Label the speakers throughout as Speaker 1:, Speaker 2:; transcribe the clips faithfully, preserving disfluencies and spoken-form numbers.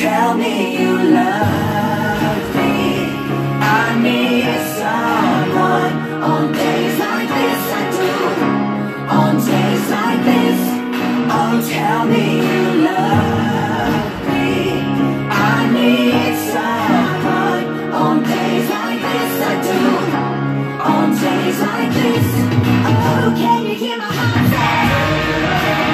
Speaker 1: tell me you love me. I need someone. On days like this I do. On days like this, oh tell me you love me. I need someone. On days like this I do. On days like this, oh can you hear my heart say?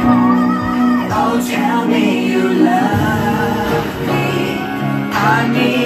Speaker 1: Tell me you love me. I need